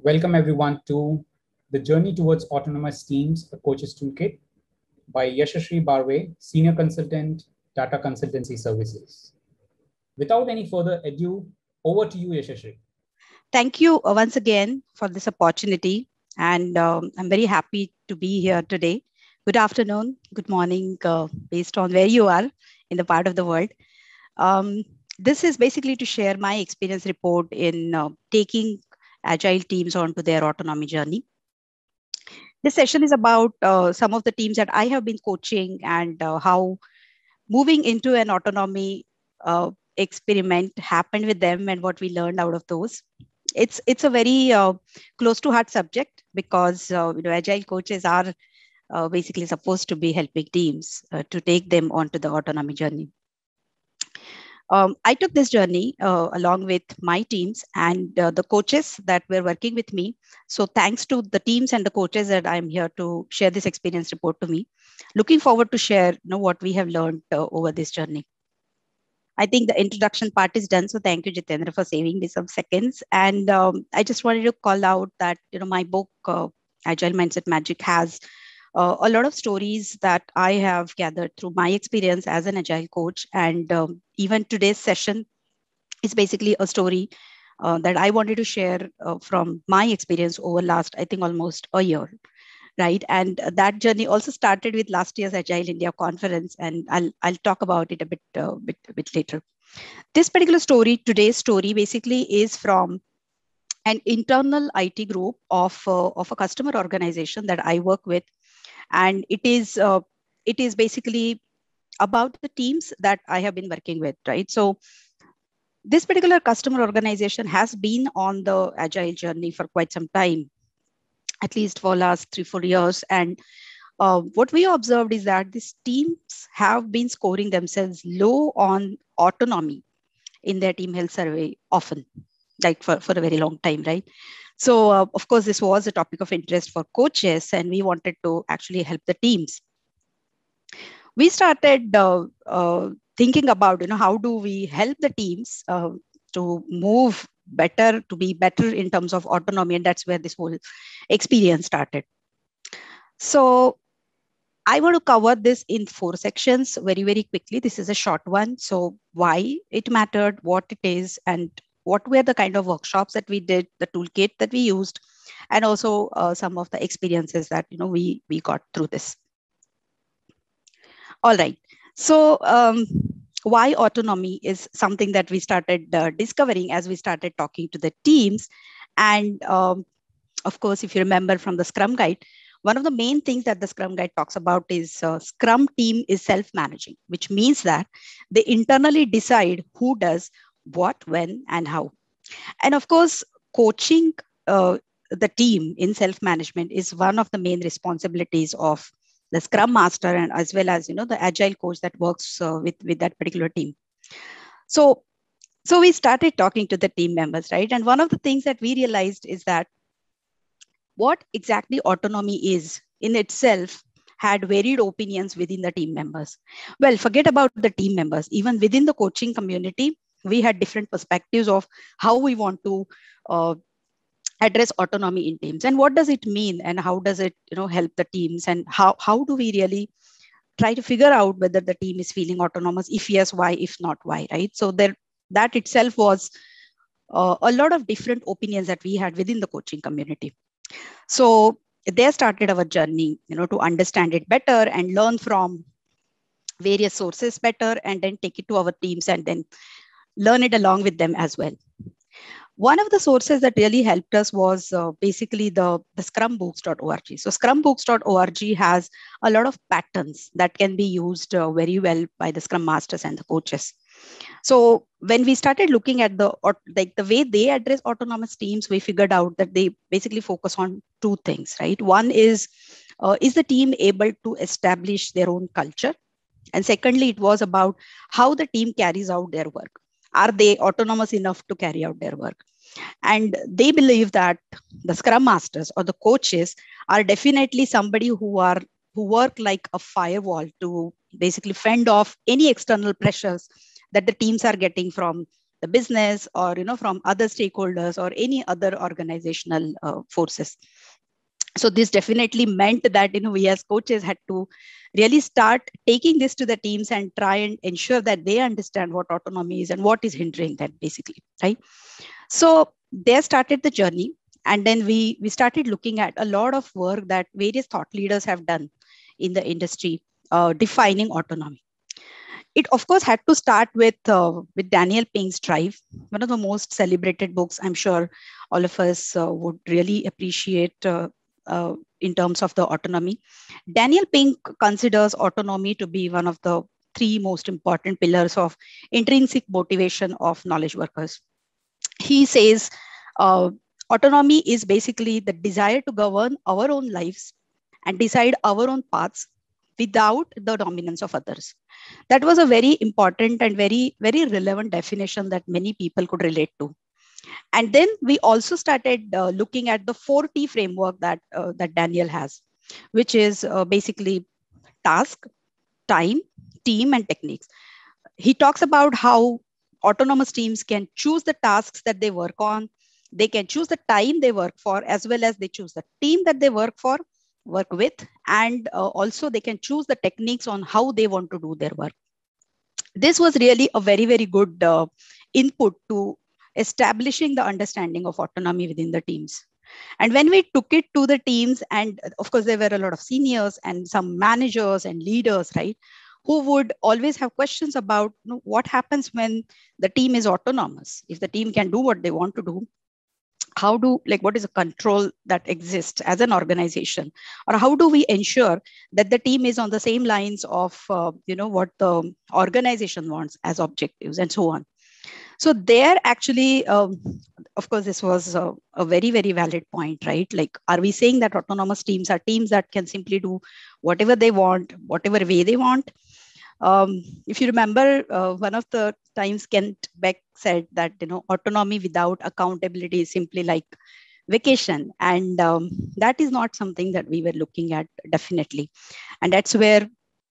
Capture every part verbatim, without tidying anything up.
Welcome everyone to the Journey Towards Autonomous Teams, a Coach's Toolkit by Yashashri Barve, Senior Consultant, Tata Consultancy Services. Without any further ado, over to you, Yashashri. Thank you uh, once again for this opportunity. And um, I'm very happy to be here today. Good afternoon, good morning, uh, based on where you are in the part of the world. Um, this is basically to share my experience report in uh, taking agile teams onto their autonomy journey. This session is about uh, some of the teams that I have been coaching and uh, how moving into an autonomy uh, experiment happened with them and what we learned out of those. It's it's a very uh, close to heart subject because uh, you know agile coaches are uh, basically supposed to be helping teams uh, to take them onto the autonomy journey. Um, I took this journey uh, along with my teams and uh, the coaches that were working with me. So thanks to the teams and the coaches that I'm here to share this experience report to me. Looking forward to share you know, what we have learned uh, over this journey. I think the introduction part is done. So thank you, Jitendra, for saving me some seconds. And um, I just wanted to call out that you know my book, uh, Agile Mindset Magic, has uh, a lot of stories that I have gathered through my experience as an agile coach. And um, even today's session is basically a story uh, that I wanted to share uh, from my experience over last, I think, almost a year. Right. And that journey also started with last year's Agile India conference. And I'll, I'll talk about it a bit, uh, bit, a bit later. This particular story, today's story, basically is from an internal I T group of, uh, of a customer organization that I work with. And it is, uh, it is basically about the teams that I have been working with, right? So this particular customer organization has been on the Agile journey for quite some time, at least for last three, four years. And uh, what we observed is that these teams have been scoring themselves low on autonomy in their team health survey often, like for, for a very long time, right? So, uh, of course, this was a topic of interest for coaches, and we wanted to actually help the teams. We started uh, uh, thinking about, you know, how do we help the teams uh, to move better, to be better in terms of autonomy, and that's where this whole experience started. So, I want to cover this in four sections very, very quickly. This is a short one. So why it mattered, what it is, and what were the kind of workshops that we did, the toolkit that we used, and also uh, some of the experiences that you know we we got through this. All right. So um, why autonomy is something that we started uh, discovering as we started talking to the teams. And um, of course, if you remember from the Scrum Guide, one of the main things that the Scrum Guide talks about is uh, Scrum team is self-managing, which means that they internally decide who does what, when, and how. And of course, coaching uh, the team in self-management is one of the main responsibilities of the Scrum Master and as well as you know the Agile coach that works uh, with, with that particular team. So, so we started talking to the team members, right? And one of the things that we realized is that what exactly autonomy is in itself had varied opinions within the team members. Well, forget about the team members. Even within the coaching community, we had different perspectives of how we want to uh, address autonomy in teams and what does it mean and how does it you know help the teams and how, how do we really try to figure out whether the team is feeling autonomous, if yes, why, if not, why, right? So there, that itself was uh, a lot of different opinions that we had within the coaching community. So there started our journey, you know, to understand it better and learn from various sources better, and then take it to our teams and then learn it along with them as well. One of the sources that really helped us was uh, basically the, the scrum books dot org. So scrum books dot org has a lot of patterns that can be used uh, very well by the Scrum Masters and the coaches. So when we started looking at the like the way they address autonomous teams, we figured out that they basically focus on two things, right? One is, uh, is the team able to establish their own culture? And secondly, it was about how the team carries out their work. Are they autonomous enough to carry out their work? And they believe that the Scrum Masters or the coaches are definitely somebody who are who work like a firewall to basically fend off any external pressures that the teams are getting from the business or, you know, from other stakeholders or any other organizational uh, forces. So this definitely meant that, you know, we as coaches had to really start taking this to the teams and try and ensure that they understand what autonomy is and what is hindering them, basically, right? So there started the journey. And then we, we started looking at a lot of work that various thought leaders have done in the industry, uh, defining autonomy. It, of course, had to start with, uh, with Daniel Pink's Drive, one of the most celebrated books I'm sure all of us uh, would really appreciate uh, uh, in terms of the autonomy. Daniel Pink considers autonomy to be one of the three most important pillars of intrinsic motivation of knowledge workers. He says uh, autonomy is basically the desire to govern our own lives and decide our own paths without the dominance of others. That was a very important and very, very relevant definition that many people could relate to. And then we also started uh, looking at the four T framework that, uh, that Daniel has, which is uh, basically task, time, team, and techniques. He talks about how autonomous teams can choose the tasks that they work on. They can choose the time they work for, as well as they choose the team that they work for, work with, and uh, also they can choose the techniques on how they want to do their work. This was really a very, very good uh, input to establishing the understanding of autonomy within the teams. And when we took it to the teams, and of course, there were a lot of seniors and some managers and leaders, right, who would always have questions about, you know, what happens when the team is autonomous. If the team can do what they want to do, how do, like, what is the control that exists as an organization? Or how do we ensure that the team is on the same lines of, uh, you know, what the organization wants as objectives and so on? So there actually, um, of course, this was a, a very, very valid point, right? Like, are we saying that autonomous teams are teams that can simply do whatever they want, whatever way they want? Um, if you remember, uh, one of the times Kent Beck said that, you know, autonomy without accountability is simply like vacation. And um, that is not something that we were looking at, definitely. And that's where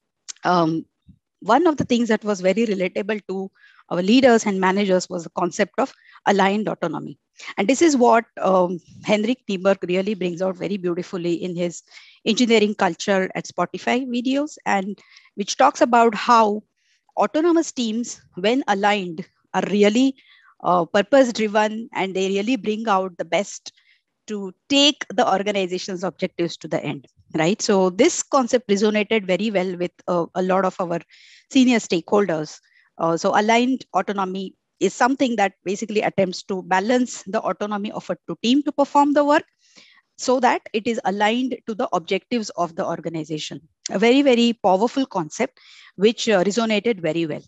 um, one of the things that was very relatable to our leaders and managers was the concept of aligned autonomy. And this is what um, Henrik Nieberg really brings out very beautifully in his Engineering Culture at Spotify videos, and which talks about how autonomous teams, when aligned, are really uh, purpose driven, and they really bring out the best to take the organization's objectives to the end, right? So this concept resonated very well with uh, a lot of our senior stakeholders. Uh, so aligned autonomy is something that basically attempts to balance the autonomy of a team to perform the work so that it is aligned to the objectives of the organization. A very, very powerful concept, which uh, resonated very well.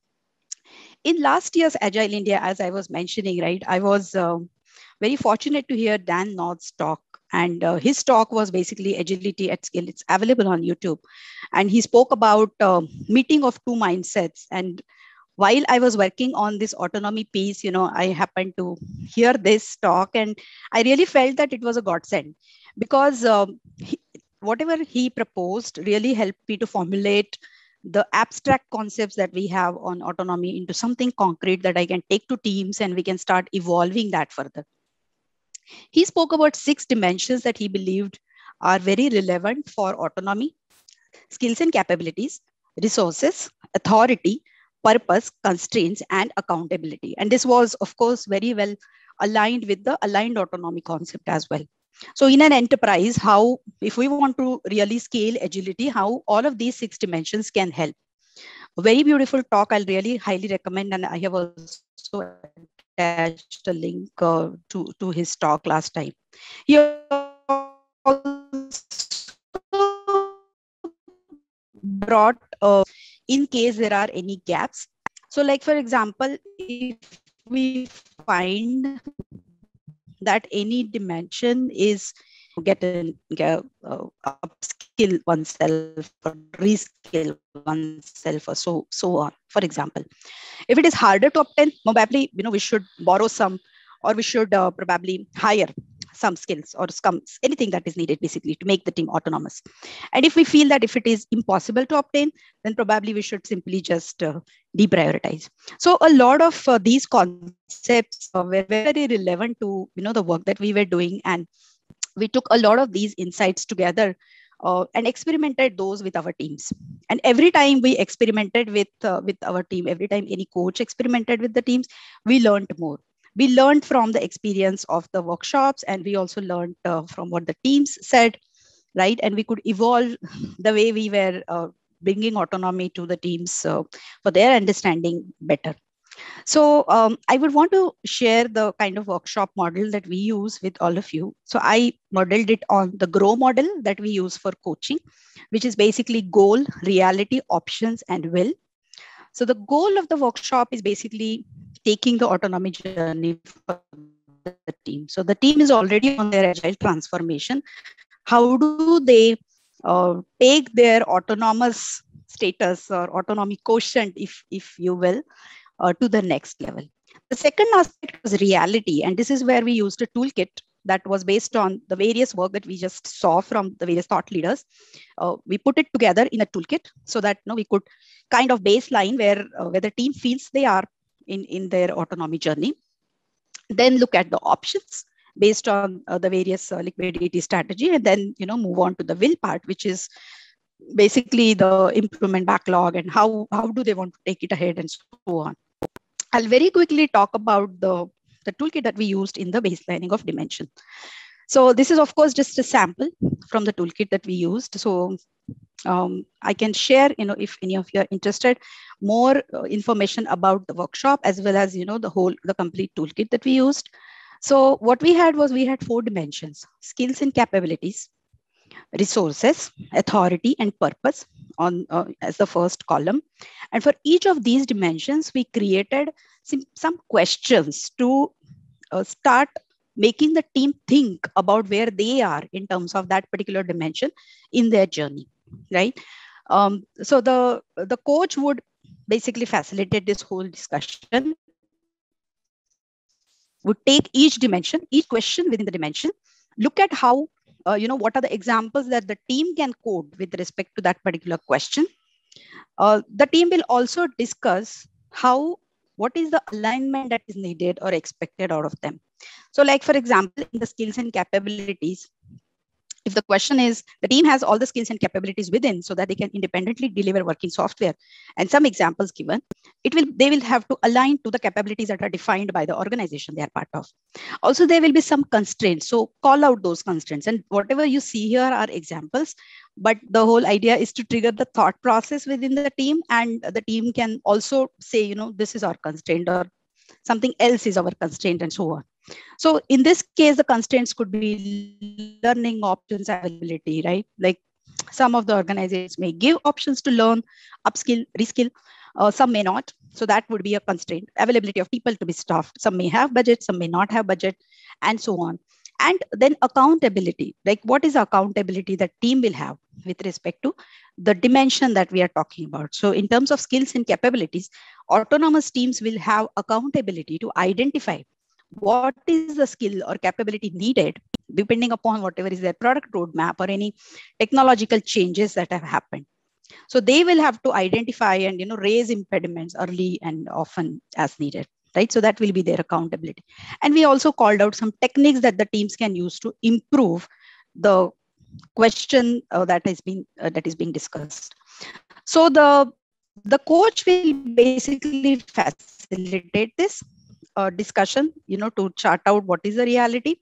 In last year's Agile India, as I was mentioning, right, I was uh, very fortunate to hear Dan North's talk. And uh, his talk was basically Agility at Scale. It's available on YouTube. And he spoke about uh, meeting of two mindsets. And while I was working on this autonomy piece, you know, I happened to hear this talk, and I really felt that it was a godsend, because um, he, whatever he proposed really helped me to formulate the abstract concepts that we have on autonomy into something concrete that I can take to teams, and we can start evolving that further. He spoke about six dimensions that he believed are very relevant for autonomy: skills and capabilities, resources, authority, purpose, constraints, and accountability. And this was, of course, very well aligned with the aligned autonomy concept as well. So in an enterprise, how, if we want to really scale agility, how all of these six dimensions can help. A very beautiful talk. I'll really highly recommend. And I have also attached a link uh, to, to his talk last time. He also brought uh, in case there are any gaps. So like, for example, if we find that any dimension is get an get, uh, upskill oneself or reskill oneself or so so on. For example, if it is harder to obtain, probably, you know, we should borrow some, or we should uh, probably hire some skills or some, anything that is needed basically to make the team autonomous. And if we feel that if it is impossible to obtain, then probably we should simply just uh, deprioritize. So a lot of uh, these concepts uh, were very relevant to, you know, the work that we were doing. And we took a lot of these insights together uh, and experimented those with our teams. And every time we experimented with, uh, with our team, every time any coach experimented with the teams, we learned more. We learned from the experience of the workshops, and we also learned uh, from what the teams said, right? And we could evolve the way we were uh, bringing autonomy to the teams uh, for their understanding better. So um, I would want to share the kind of workshop model that we use with all of you. So I modeled it on the GROW model that we use for coaching, which is basically goal, reality, options, and will. So the goal of the workshop is basically taking the autonomy journey for the team. So the team is already on their agile transformation. How do they uh, take their autonomous status or autonomy quotient, if, if you will, Uh, to the next level. The second aspect was reality. And this is where we used a toolkit that was based on the various work that we just saw from the various thought leaders. Uh, we put it together in a toolkit so that, you know, we could kind of baseline where, uh, where the team feels they are in, in their autonomy journey. Then look at the options based on uh, the various uh, liquidity strategy, and then, you know, move on to the will part, which is basically the improvement backlog and how, how do they want to take it ahead and so on. I'll very quickly talk about the, the toolkit that we used in the baselining of dimension. So this is, of course, just a sample from the toolkit that we used. So um, I can share, you know, if any of you are interested, more uh, information about the workshop, as well as, you know, the whole, the complete toolkit that we used. So what we had was, we had four dimensions: skills and capabilities, resources, authority, and purpose on uh, as the first column. And for each of these dimensions, we created some, some questions to uh, start making the team think about where they are in terms of that particular dimension in their journey, right? Um, so the, the coach would basically facilitate this whole discussion, would take each dimension, each question within the dimension, look at how, uh, you know, what are the examples that the team can quote with respect to that particular question. Uh, the team will also discuss how, what is the alignment that is needed or expected out of them. So like, for example, in the skills and capabilities, if the question is, the team has all the skills and capabilities within so that they can independently deliver working software, and some examples given, it will, they will have to align to the capabilities that are defined by the organization they are part of. Also, there will be some constraints. So call out those constraints, and whatever you see here are examples, but the whole idea is to trigger the thought process within the team, and the team can also say, you know, this is our constraint, or something else is our constraint, and so on. So in this case, the constraints could be learning options availability, right? Like some of the organizations may give options to learn, upskill, reskill, uh, some may not. So that would be a constraint. Availability of people to be staffed. Some may have budget, some may not have budget, and so on. And then accountability, like what is accountability that team will have with respect to the dimension that we are talking about. So in terms of skills and capabilities, autonomous teams will have accountability to identify what is the skill or capability needed depending upon whatever is their product roadmap or any technological changes that have happened. So they will have to identify and, you know, raise impediments early and often as needed, right? So that will be their accountability. And we also called out some techniques that the teams can use to improve the question uh, that is being uh, that is being discussed. So the the coach will basically facilitate this uh, discussion, you know, to chart out what is the reality,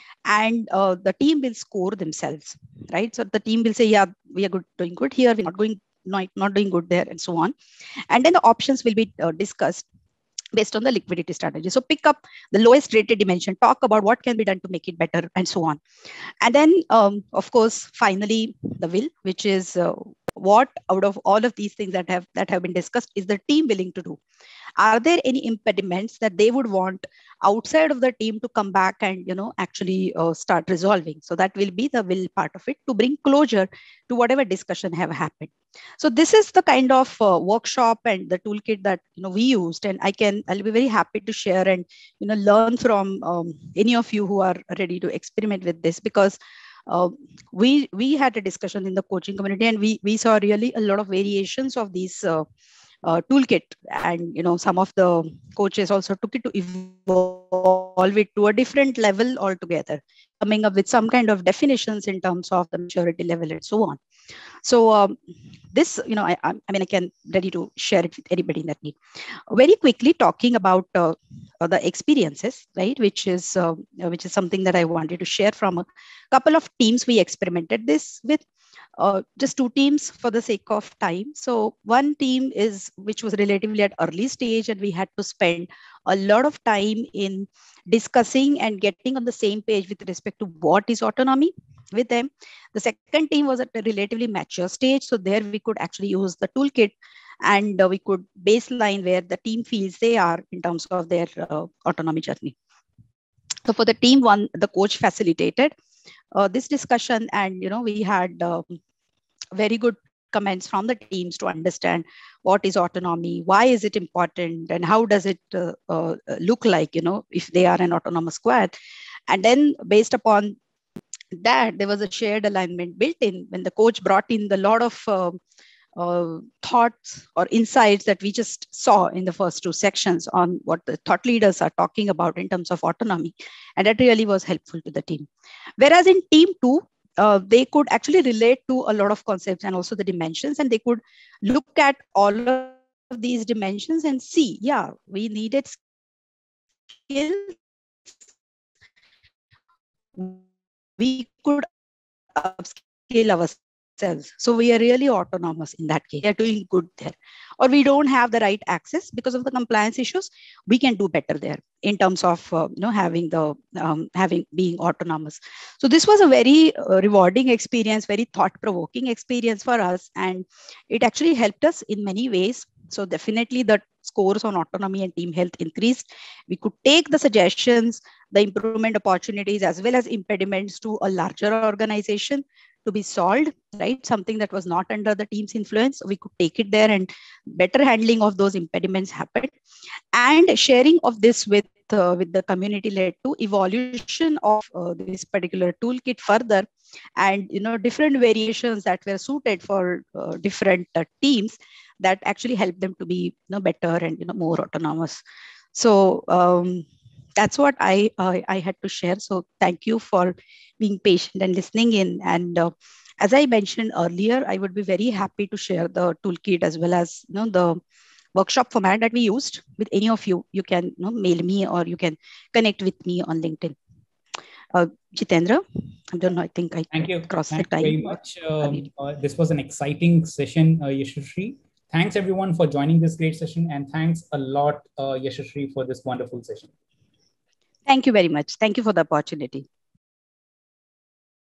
and uh, the team will score themselves, right? So the team will say, yeah, we are good, doing good here, we're not going not, not doing good there, and so on. And then the options will be uh, discussed based on the liquidity strategy. So pick up the lowest rated dimension, talk about what can be done to make it better, and so on. And then, um, of course, finally, the will, which is uh, what out of all of these things that have that have been discussed is the team willing to do. Are there any impediments that they would want outside of the team to come back and, you know, actually uh, start resolving? So that will be the will part of it, to bring closure to whatever discussion have happened. So this is the kind of uh, workshop and the toolkit that, you know, we used, and I can, I'll be very happy to share and, you know, learn from um, any of you who are ready to experiment with this, because uh, we we had a discussion in the coaching community, and we we saw really a lot of variations of these uh, uh, toolkit, and you know some of the coaches also took it to evolve it to a different level altogether, coming up with some kind of definitions in terms of the maturity level and so on. So um, this, you know, I, I mean, I can ready to share it with anybody in that need. Very quickly talking about uh, uh, the experiences, right? Which is uh, which is something that I wanted to share from a couple of teams we experimented this with. Uh, just two teams for the sake of time. So one team is which was relatively at early stage, and we had to spend a lot of time in discussing and getting on the same page with respect to what is autonomy with them. The second team was at a relatively mature stage, so there we could actually use the toolkit, and uh, we could baseline where the team feels they are in terms of their uh, autonomy journey. So for the team one, the coach facilitated uh, this discussion, and you know we had uh, very good comments from the teams to understand what is autonomy, why is it important, and how does it uh, uh, look like, you know, if they are an autonomous squad. And then based upon that, there was a shared alignment built in when the coach brought in the lot of uh, uh, thoughts or insights that we just saw in the first two sections on what the thought leaders are talking about in terms of autonomy. And that really was helpful to the team. Whereas in team two, uh, they could actually relate to a lot of concepts and also the dimensions, and they could look at all of these dimensions and see, yeah, we needed skills. We could upskill ourselves. So we are really autonomous in that case. We are doing good there. Or we don't have the right access because of the compliance issues. We can do better there in terms of uh, you know having the um, having being autonomous. So this was a very uh, rewarding experience, very thought-provoking experience for us, and it actually helped us in many ways. So definitely the scores on autonomy and team health increased. We could take the suggestions, the improvement opportunities, as well as impediments to a larger organization to be solved, right? Something that was not under the team's influence, we could take it there, and better handling of those impediments happened. And sharing of this with uh, with the community led to evolution of uh, this particular toolkit further, and you know different variations that were suited for uh, different uh, teams that actually help them to be you know better and you know more autonomous. So um, that's what I, uh, I had to share. So thank you for being patient and listening in. And uh, as I mentioned earlier, I would be very happy to share the toolkit as well as you know the workshop format that we used with any of you. You can you know, mail me or you can connect with me on LinkedIn. Uh, Jitendra, I don't know, I think I Thank you. crossed Thank the time. you very much. Um, uh, this was an exciting session, uh, Yashashree. Thanks everyone for joining this great session, and thanks a lot, uh, Yashashree, for this wonderful session. Thank you very much. Thank you for the opportunity.